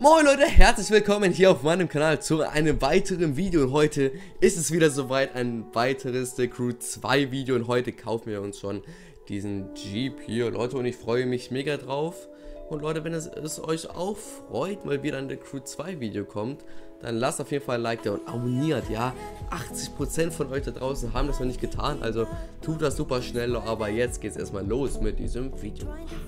Moin Leute, herzlich willkommen hier auf meinem Kanal zu einem weiteren Video. Und heute ist es wieder soweit, ein weiteres The Crew 2 Video. Und heute kaufen wir uns schon diesen Jeep hier, Leute, und ich freue mich mega drauf. Und Leute, wenn es euch auch freut, mal wieder ein The Crew 2 Video kommt, dann lasst auf jeden Fall ein Like da und abonniert, ja. 80% von euch da draußen haben das noch nicht getan, also tut das super schnell. Aber jetzt geht es erstmal los mit diesem Video.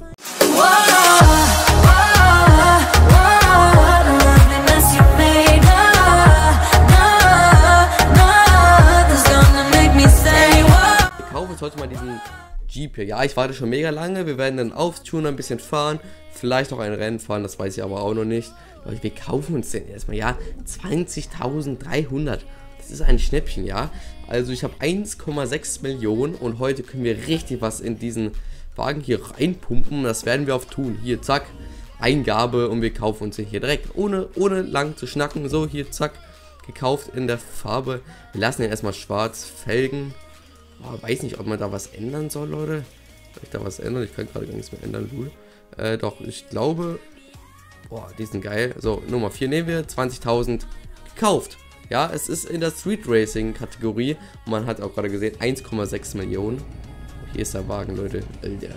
Wir kaufen uns heute mal diesen Jeep hier. Ja, ich warte schon mega lange. Wir werden dann auftunen, ein bisschen fahren. Vielleicht auch ein Rennen fahren, das weiß ich aber auch noch nicht. Leute, wir kaufen uns den erstmal, ja. 20.300. Das ist ein Schnäppchen, ja. Also ich habe 1,6 Millionen und heute können wir richtig was in diesen Wagen hier reinpumpen. Das werden wir auch tun. Hier, zack. Eingabe und wir kaufen uns den hier direkt. Ohne lang zu schnacken. So, hier, zack. Gekauft in der Farbe. Wir lassen den erstmal schwarz. Felgen. Oh, weiß nicht, ob man da was ändern soll, Leute. Soll ich da was ändern? Ich kann gerade gar nichts mehr ändern, Lul. Doch, ich glaube... Boah, die sind geil. So, Nummer 4 nehmen wir. 20.000 gekauft. Ja, es ist in der Street Racing Kategorie. Und man hat auch gerade gesehen, 1,6 Millionen. Hier ist der Wagen, Leute. Alter.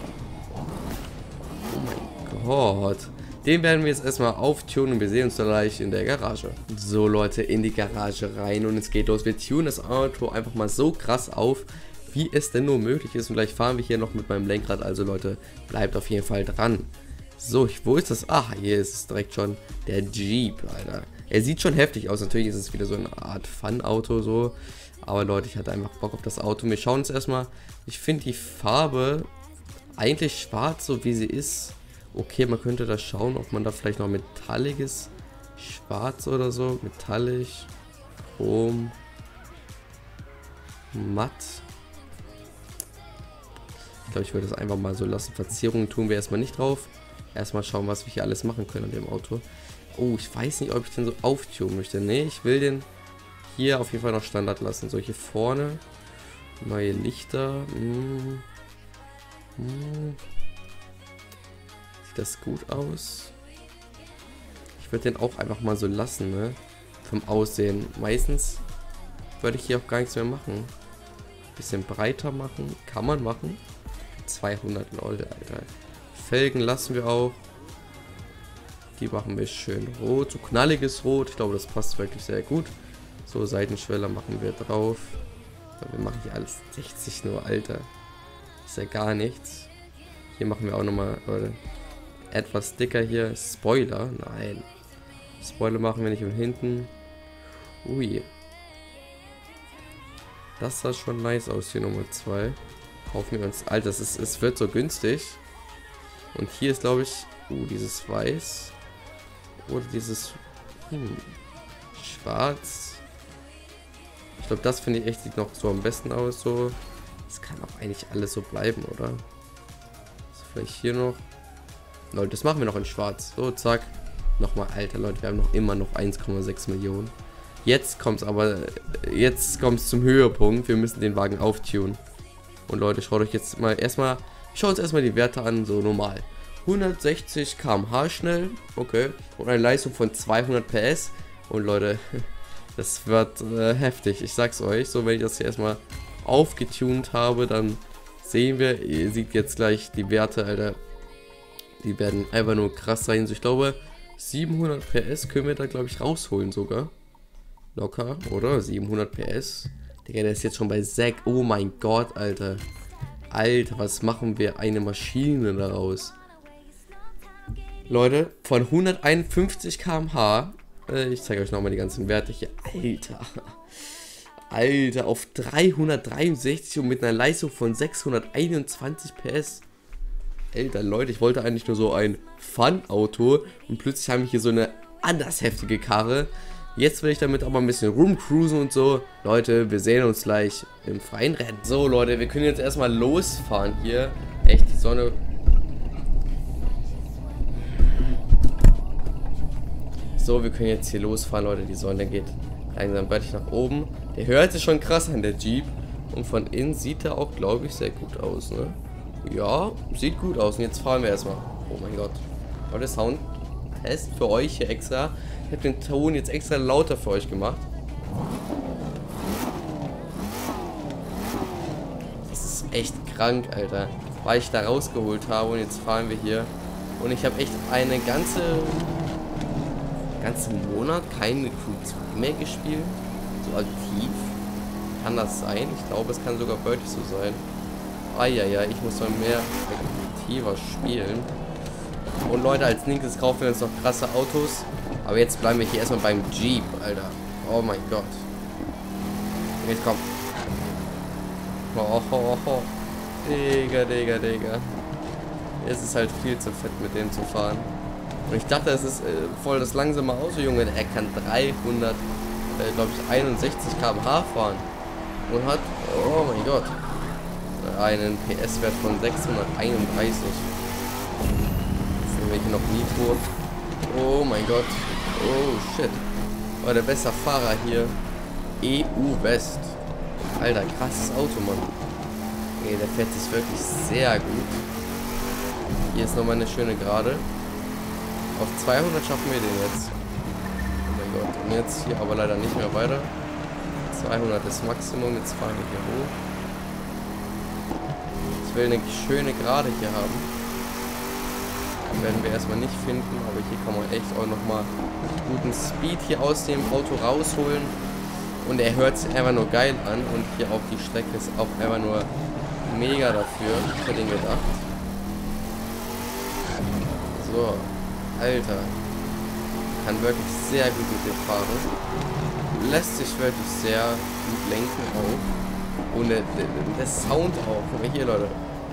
Oh mein Gott. Den werden wir jetzt erstmal auftunen und wir sehen uns gleich in der Garage. So Leute, in die Garage rein und es geht los. Wir tunen das Auto einfach mal so krass auf, wie es denn nur möglich ist. Und gleich fahren wir hier noch mit meinem Lenkrad. Also Leute, bleibt auf jeden Fall dran. So, wo ist das? Ach, hier ist es direkt schon der Jeep, Alter. Er sieht schon heftig aus. Natürlich ist es wieder so eine Art Fun-Auto so. Aber Leute, ich hatte einfach Bock auf das Auto. Wir schauen uns erstmal. Ich finde die Farbe eigentlich schwarz, so wie sie ist. Okay, man könnte da schauen, ob man da vielleicht noch metalliges Schwarz oder so. Metallisch, Chrom, matt. Ich glaube, ich würde das einfach mal so lassen. Verzierungen tun wir erstmal nicht drauf. Erstmal schauen, was wir hier alles machen können an dem Auto. Oh, ich weiß nicht, ob ich den so auftunen möchte. Nee, ich will den hier auf jeden Fall noch Standard lassen. So, hier vorne. Neue Lichter. Sieht das gut aus? Ich würde den auch einfach mal so lassen, ne? Vom Aussehen. Meistens würde ich hier auch gar nichts mehr machen. Bisschen breiter machen. Kann man machen. 200 Leute, Alter. Felgen lassen wir auch. Die machen wir schön rot. So knalliges Rot. Ich glaube, das passt wirklich sehr gut. So, Seitenschweller machen wir drauf. Wir machen hier alles 60 nur, Alter. Ist ja gar nichts. Hier machen wir auch nochmal, Leute, etwas dicker hier. Spoiler? Nein. Spoiler machen wir nicht und hinten. Ui. Das sah schon nice aus, hier Nummer 2. Kaufen wir uns. Alter, es wird so günstig. Und hier ist, glaube ich, dieses Weiß. Oder dieses Schwarz. Ich glaube, das finde ich echt, sieht noch so am besten aus. So. Das kann auch eigentlich alles so bleiben, oder? So, vielleicht hier noch. Leute, das machen wir noch in schwarz. So, zack. Nochmal, Alter, Leute, wir haben noch immer noch 1,6 Millionen. Jetzt kommt es aber, zum Höhepunkt. Wir müssen den Wagen auftunen. Und Leute, schaut euch jetzt mal schaut uns erstmal die Werte an, so normal. 160 km/h schnell, okay. Und eine Leistung von 200 PS. Und Leute, das wird heftig, ich sag's euch. So, wenn ich das hier erstmal aufgetunt habe, dann sehen wir, ihr seht jetzt gleich die Werte, Alter. Die werden einfach nur krass sein. So, ich glaube, 700 PS können wir da, glaube ich, rausholen sogar. Locker, oder? 700 PS. Digga, der ist jetzt schon bei 6. Oh mein Gott, Alter. Alter, was machen wir? Eine Maschine daraus. Leute, von 151 km/h. Ich zeige euch nochmal die ganzen Werte hier. Alter. Alter, auf 363 und mit einer Leistung von 621 PS. Alter, Leute, ich wollte eigentlich nur so ein Fun-Auto und plötzlich haben wir hier so eine anders heftige Karre. Jetzt will ich damit aber ein bisschen rumcruisen und so. Leute, wir sehen uns gleich im freien Rennen. So, Leute, wir können jetzt erstmal losfahren hier. Echt, die Sonne. So, wir können jetzt hier losfahren, Leute. Die Sonne geht langsam deutlich nach oben. Der hört sich schon krass an, der Jeep. Und von innen sieht er auch, glaube ich, sehr gut aus, ne? Ja, sieht gut aus. Und jetzt fahren wir erstmal. Oh mein Gott. Oh, der Sound. Test für euch hier extra. Ich habe den Ton jetzt extra lauter für euch gemacht. Das ist echt krank, Alter. Weil ich da rausgeholt habe und jetzt fahren wir hier. Und ich habe echt eine ganze Monat keine Q2 mehr gespielt. So aktiv. Kann das sein? Ich glaube, es kann sogar wirklich so sein. Ja, ich muss mal mehr aktiver spielen. Und Leute, als nächstes kaufen wir uns noch krasse Autos. Aber jetzt bleiben wir hier erstmal beim Jeep, Alter. Oh mein Gott. Jetzt komm. Oh. Digga. Es ist halt viel zu fett, mit dem zu fahren. Und ich dachte, es ist voll das langsame Auto, Junge. Er kann 361 km/h fahren. Und hat, oh mein Gott, einen PS-Wert von 631. Sehen wir hier noch Nitro. Oh mein Gott. Oh shit. War der beste Fahrer hier. EU West. Alter, krasses Auto, Mann. Ey, der fährt sich wirklich sehr gut. Hier ist nochmal eine schöne Gerade. Auf 200 schaffen wir den jetzt. Oh mein Gott. Und jetzt hier aber leider nicht mehr weiter. 200 ist Maximum. Jetzt fahren wir hier hoch. Ich will eine schöne Gerade hier haben. Die werden wir erstmal nicht finden. Aber hier kann man echt auch nochmal guten Speed hier aus dem Auto rausholen. Und er hört sich einfach nur geil an. Und hier auch die Strecke ist auch einfach nur mega dafür. Ich hätte ihn gedacht. So. Alter. Kann wirklich sehr gut mit dem fahren. Lässt sich wirklich sehr gut lenken auch. Und der Sound auch. Guck mal hier, Leute.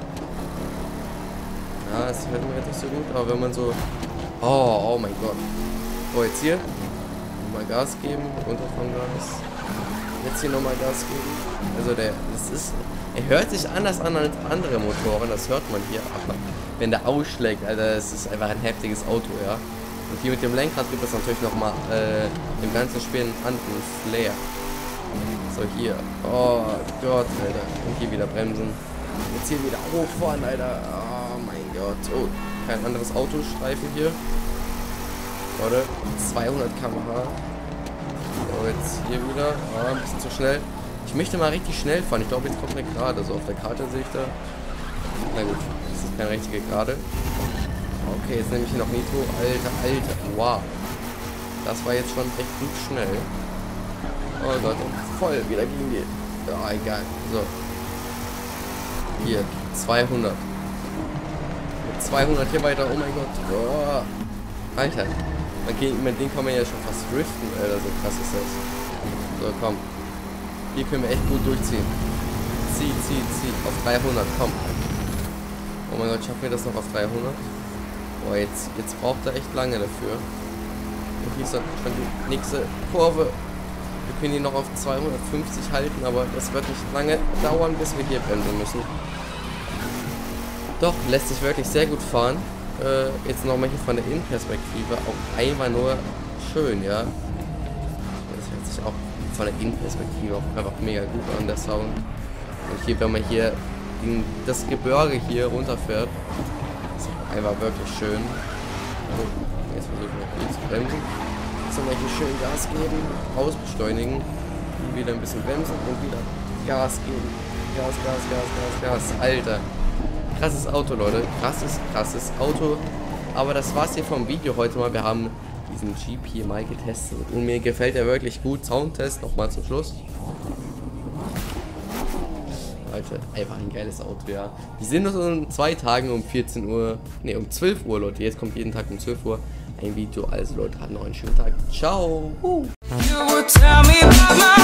Ja, es hört mir nicht so gut, aber wenn man so... Oh mein Gott. Oh, jetzt hier. Nochmal Gas geben. Runter vom Gas. Jetzt hier nochmal Gas geben. Also er hört sich anders an als andere Motoren. Das hört man hier. Aber wenn der ausschlägt, Alter, es ist einfach ein heftiges Auto, ja. Und hier mit dem Lenkrad gibt es natürlich nochmal im ganzen Spiel einen anderen Flair. So, hier. Oh Gott, Alter. Und hier wieder bremsen. Jetzt hier wieder hochfahren, Alter. Oh mein Gott. Oh, kein anderes Autostreifen hier. Warte, 200 km/h. So, jetzt hier wieder. Oh, ein bisschen zu schnell. Ich möchte mal richtig schnell fahren. Ich glaube, jetzt kommt eine Gerade. So, auf der Karte sehe ich da. Na gut, das ist keine richtige Gerade. Okay, jetzt nehme ich hier noch Nitro. Alter. Wow. Das war jetzt schon echt gut schnell. Oh Gott, voll wieder gegen die. Ja, egal. So. Hier, 200. Mit 200 hier weiter. Oh mein Gott. Oh. Alter. Mit dem kann man ja schon fast driften, Alter. So krass ist das. So, komm. Hier können wir echt gut durchziehen. Zieh. Auf 300, komm. Oh mein Gott, schaffen wir das noch auf 300? Boah, jetzt braucht er echt lange dafür. Und hier ist dann schon die nächste Kurve. Wir können die noch auf 250 halten, aber das wird nicht lange dauern, bis wir hier bremsen müssen. Doch, lässt sich wirklich sehr gut fahren. Jetzt nochmal hier von der Innenperspektive auch einmal nur schön, ja. Das hört sich auch von der Innenperspektive auch einfach mega gut an, der Sound. Und hier, wenn man hier in das Gebirge hier runterfährt, ist einfach wirklich schön. Also, jetzt versuchen wir hier zu bremsen. Jetzt nochmal hier schön Gas geben, ausbeschleunigen, wieder ein bisschen bremsen und wieder Gas geben. Gas. Alter. Krasses Auto, Leute. Krasses Auto. Aber das war's hier vom Video heute mal. Wir haben diesen Jeep hier mal getestet. Und mir gefällt er wirklich gut. Soundtest nochmal zum Schluss. Leute, einfach ein geiles Auto, ja. Wir sehen uns in 2 Tagen um 14 Uhr. Ne, um 12 Uhr, Leute. Jetzt kommt jeden Tag um 12 Uhr ein Video. Also, Leute, habt noch einen schönen Tag. Ciao.